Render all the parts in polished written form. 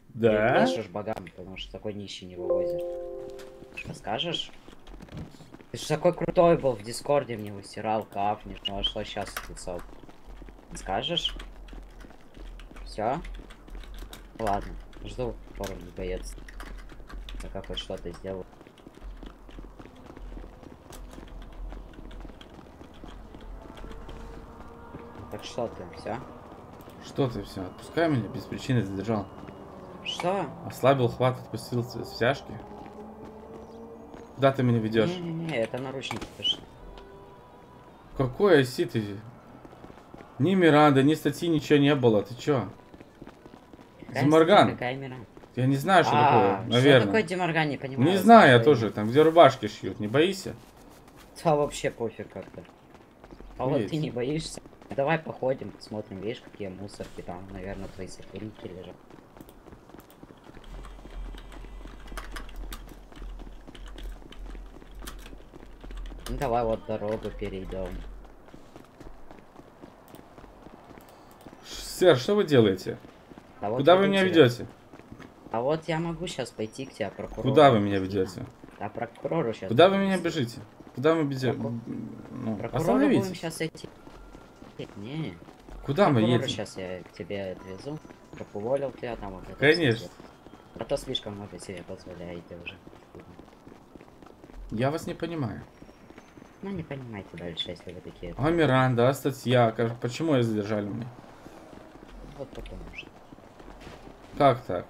Да? Ты пишешь богам, потому что такой нищий не вывозишь. Что скажешь? Ты же такой крутой был в Дискорде, мне выстирал, кафнешь, ну а что сейчас лицо? Скажешь? Все? Ладно, жду форум не боец. Пока хоть что-то сделаю. Так что ты, все? Что ты все? Отпускай меня, без причины задержал. Что? Ослабил хват, отпустил стяжки. Куда ты меня ведешь? Не-не-не, это наручники пишут. Какой оси ты? Ни Миранда, ни статьи, ничего не было. Ты чё? Деморган. Какая Миранда? Я не знаю, что такое. Что Наверное. такое Деморган, не понимаю. Не знаю я тоже. Там, где рубашки шьют. Не боишься? Да вообще пофиг как-то. А вот Есть. ты не боишься? Давай походим, посмотрим, видишь, какие мусорки там, наверное, твои сотрудники лежат. Ну давай вот дорогу перейдем. Сэр, что вы делаете? А вот Куда вы веду меня тебя. ведете? А вот я могу сейчас пойти к тебе, прокурору. Куда вы меня ведете? А прокурору сейчас. Куда вы меня бежите? Куда мы бежите? Ну, Прокурору остановитесь. будем сейчас идти. Не. Куда мы едем? Сейчас я к тебе отвезу. Как уволил тебя там вот это Конечно. всё. А то слишком много себе позволяете уже. Я вас не понимаю. Ну не понимайте дальше, если вы такие. А Миранда, а статья? Почему ее задержали мне? Вот потому что. Как так?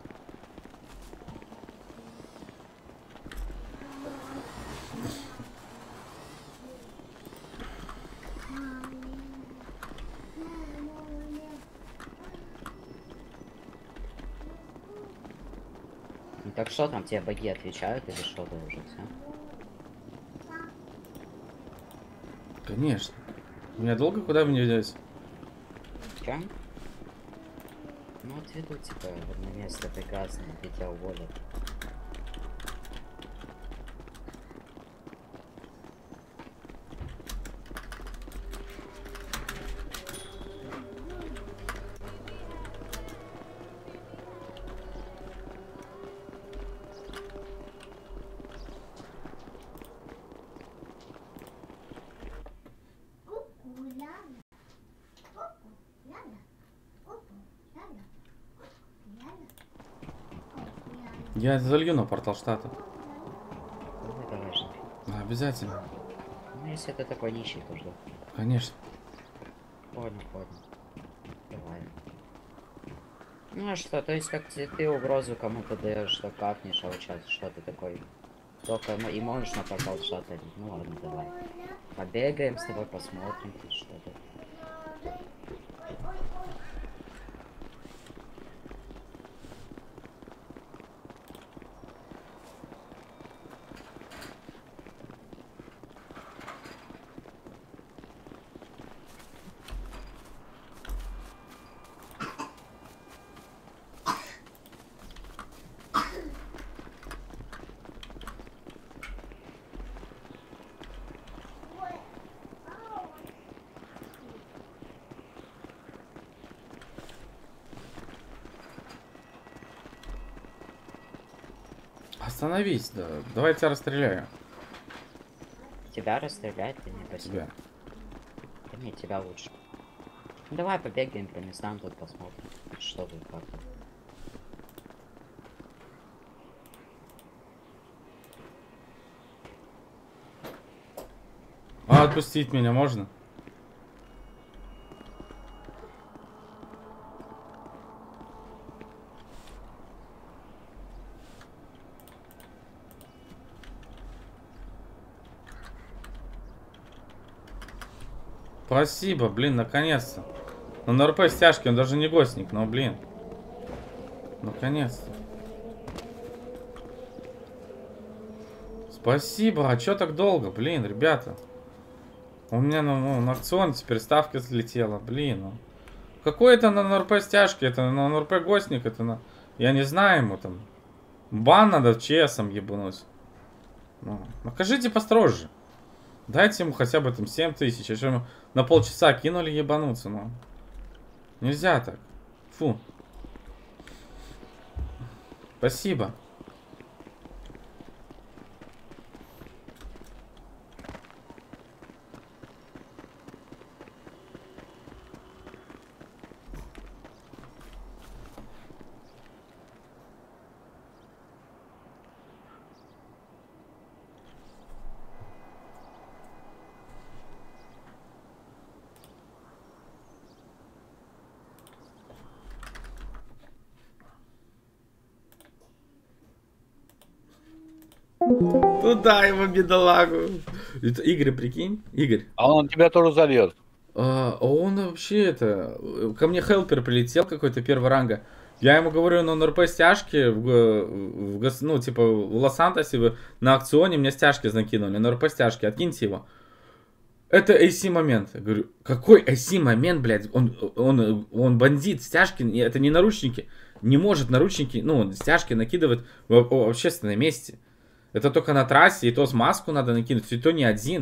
Ну так что там, тебе боги отвечают или что ты уже все? Конечно. Меня долго куда вы меня ведете? Чё? Ну отведу тебя в одно место прекрасное, где тебя уволят. Я залью на портал штата. Давай же. Обязательно. Ну если ты такой нищий, то жду. Конечно. Понял. Давай. Ну а что, то есть как ты угрозу кому-то даешь, что капнешь, а вот сейчас что ты такой? Только и можешь на портал штата. Ну ладно, давай. Побегаем с тобой, посмотрим, что тут. Остановись, да. Давай я тебя расстреляю. Тебя расстрелять ты не просил. Тебя. Да не, тебя лучше. Ну, давай побегаем по местам, тут посмотрим, что тут как. А отпустить меня можно? Спасибо, блин, наконец-то. Ну, на РП стяжки, он даже не гостник, но, блин. Наконец-то. Спасибо, а чё так долго, блин, ребята? У меня на акцион теперь ставка взлетела, блин. Ну. Какой это на РП стяжки, это на РП гостник, это на... Я не знаю ему там. Бан надо ЧСом ебануть. Ну, накажите построже. Дайте ему хотя бы там 7000, а что ему на полчаса кинули ебануться, ну. Нельзя так. Фу. Спасибо. Туда его, бедолагу. Это Игорь, прикинь? Игорь. А он тебя тоже зальет. Он вообще это... Ко мне хелпер прилетел какой-то первого ранга. Я ему говорю, на НРП стяжки, ну, типа, в Лос-Сантосе на аукционе мне стяжки накинули, НРП стяжки, откиньте его. Это AC момент. Я говорю, какой AC момент, блядь? Он бандит, стяжки, это не наручники. Не может наручники, ну, стяжки накидывать в общественном месте. Это только на трассе, и то с маску надо накинуть, и то не один.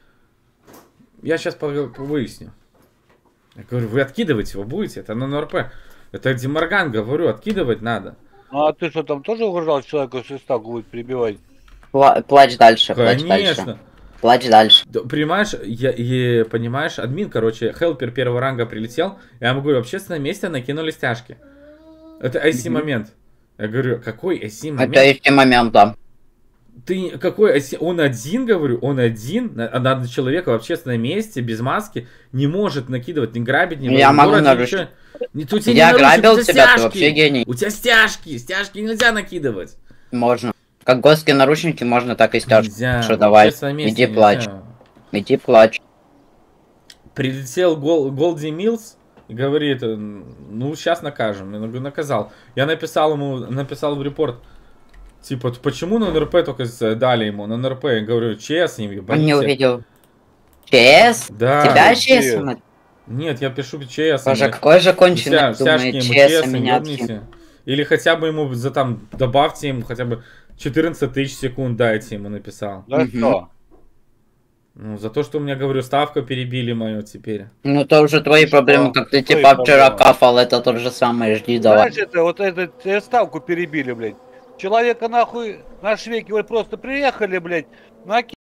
Я сейчас выясню. Я говорю, вы откидывать его будете? Это на НРП. Это Димарган, говорю, откидывать надо. Ну а ты что, там тоже угрожал человека, свисталку будет прибивать? Плачь дальше, плачь Конечно. дальше. Плачь дальше. Да, понимаешь, понимаешь, админ, короче, хелпер первого ранга прилетел, я ему говорю, в общественном месте накинули стяжки. Это IC момент. Я говорю, какой IC момент? Это IC момент, да. Ты какой IC? Он один, говорю, он один, надо человека в общественном месте, без маски, не может накидывать, не грабить, не Я могу нарушить. Я грабил тебя, ты вообще гений. У тебя стяжки нельзя накидывать. Можно. Как гостские наручники, можно так и стяжки. Нельзя. Что давай, иди плачь. Иди плачь. Прилетел Голди Милс и говорит, ну сейчас накажем. Я говорю, наказал. Я написал в репорт, типа, почему на НРП только дали ему? На НРП, я говорю, ЧС им ебаните. Он не увидел. ЧС? Да. Тебя ЧС? Нет, я пишу ЧС. Боже, какой же конченый думает ЧС меня. Или хотя бы ему добавьте ему хотя бы 14 тысяч секунд дайте ему, написал. За что? Ну, за то, что у меня, говорю, ставку перебили мою теперь. Ну, это уже твои проблемы, как ты типа вчера кафал, это то же самое, жди, давай. Знаешь, это ставку перебили, блядь. Человека нахуй, на швейке, вот просто приехали, блядь,